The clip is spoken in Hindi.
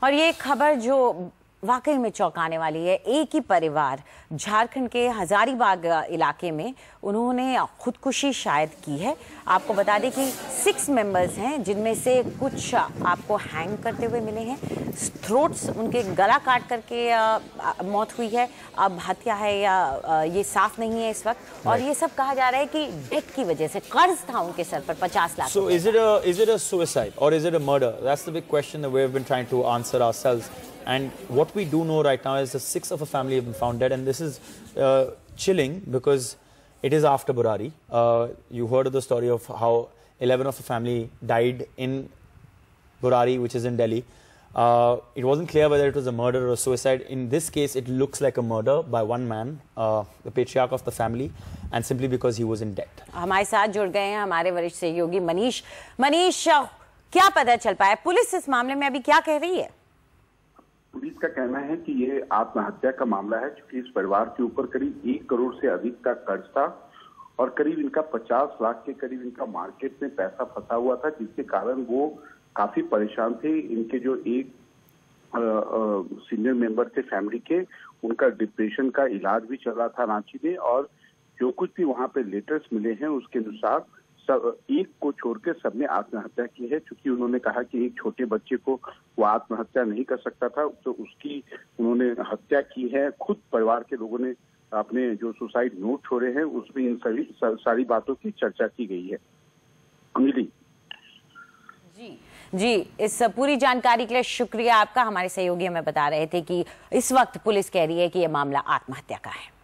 और ये खबर जो वाकई में चौंकाने वाली है। एक ही परिवार झारखंड के हजारीबाग इलाके में उन्होंने खुदकुशी शायद की है। आपको बता दें कि 6 मेंबर्स हैं, जिनमें से कुछ आपको हैंग करते हुए मिले हैं, थ्रोट्स उनके गला काट करके मौत हुई है। अब हत्या है या ये साफ नहीं है इस वक्त। और ये सब कहा जा रहा है कि डेट की वजह से, कर्ज था उनके सर पर 50 lakh. So is it a suicide or is it a murder? That's the big question that we've been trying to answer ourselves. And what we do know right now is the 6 of a family have been found dead, and this is chilling because it is after Burari. You heard of the story of how 11 of the family died in Burari, which is in Delhi. It wasn't clear whether it was a murder or a suicide. In this case, it looks like a murder by one man, the patriarch of the family, and simply because he was in debt. हमारे साथ जुड़ गए हैं हमारे वरिष्ठ सहयोगी मनीष। मनीष, क्या पता चल पाया? पुलिस इस मामले में अभी क्या कह रही है? पुलिस का कहना है कि ये आत्महत्या का मामला है, क्योंकि इस परिवार के ऊपर करीब 1 करोड़ से अधिक का कर्ज था और करीब इनका 50 लाख के करीब इनका मार्केट में पैसा फंसा हुआ था, जिसके कारण वो काफी परेशान थे। इनके जो एक सीनियर मेंबर थे फैमिली के, उनका डिप्रेशन का इलाज भी चल रहा था रांची में, और जो कुछ भी वहां पे लेटर्स मिले हैं उसके अनुसार सब एक को छोड़ के सबने आत्महत्या की है। क्योंकि उन्होंने कहा कि एक छोटे बच्चे को वो आत्महत्या नहीं कर सकता था, तो उसकी उन्होंने हत्या की है। खुद परिवार के लोगों ने अपने जो सुसाइड नोट छोड़े हैं उसमें इन सारी बातों की चर्चा की गई है। अमिली जी, इस पूरी जानकारी के लिए शुक्रिया आपका। हमारे सहयोगी हमें बता रहे थे कि इस वक्त पुलिस कह रही है कि यह मामला आत्महत्या का है।